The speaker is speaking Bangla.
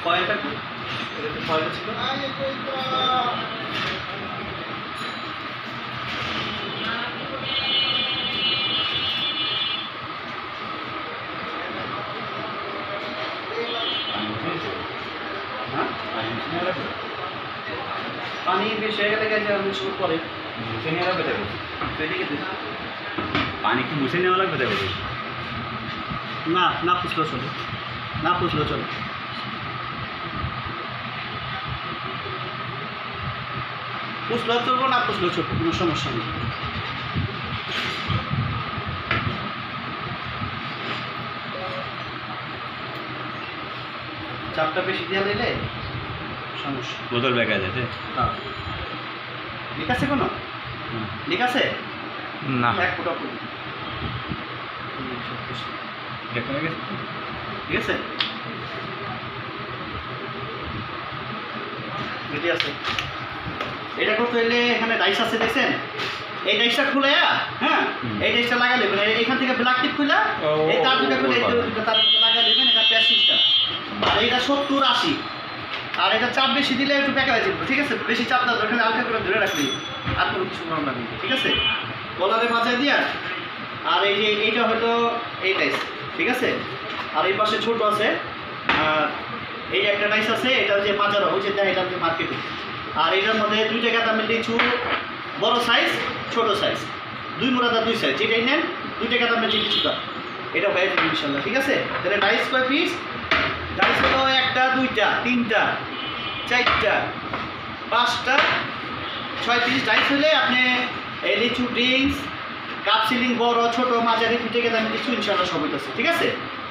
ফয়েলটা কি এটা ফয়েলটা ছিল পানি বেশি হয়ে গেলে গেছে আমি শুরু করে মুছে নেওয়া লাগবে তাই বলছি। এদিকে দিন। পানি কি মুছে নেওয়া লাগবে তাই বলছি। না না পুষলেও চলে না পুষলেও চলে পুষলেও চলবো না পুষলেও চলবো কোনো সমস্যা নেই চাপটা বেশি দিয়ে দিলে সমস্যা বোতল ব্যাগা যাচ্ছে। হ্যাঁ লিক আছে কোনো লিক আছে না এক ফুটা ফুট দেখো গেছে। ঠিক আছে রেডি আছে এটা করতে হলে এখানে ডাইস আছে দেখছেন এই ডাইসটা খুলে হ্যাঁ এই ডাইসটা লাগা নেবেন এখান থেকে ব্ল্যাক টিপ খুলে এই তার দুটো খুলে এই দুটো তার লাগা নেবেন এটা প্যাসিজটা আর এটা 70-80 আর এটা চাপ বেশি দিলে একটু বেঁকা হয়ে যাবে ঠিক আছে বেশি চাপ না ওখানে হালকা করে ধরে রাখবি আর কোনো কিছু প্রবলেম লাগবে ঠিক আছে কলারে মাথায় দিয়া আর এই যে এইটা হলো এই ডাইস ঠিক আছে আর এই পাশে ছোট আছে আর এই যে একটা ডাইস আছে এটা যে বাজারও ওই যে দেয় এটা যে মার্কেটে আর এটার মধ্যে দুইটা গাদা মিলে কিছু বড় সাইজ ছোট সাইজ দুই মোড়াদা দুই সাইজ যেটাই নেন দুইটা গাদা মিলে কিছুটা এটা হয়ে যাবে ইনশাল্লাহ ঠিক আছে তাহলে ডাইস কয় পিস ডাইস হলো 1টা 2টা 3টা 4টা 5টা 6 পিস ডাইস হলে আপনি এই লিচু ড্রিঙ্কস কাপ সিলিং বড় ছোট মাঝারি দুইটা গাদা মিলে কিছু ইনশাল্লাহ সব আছে ঠিক আছে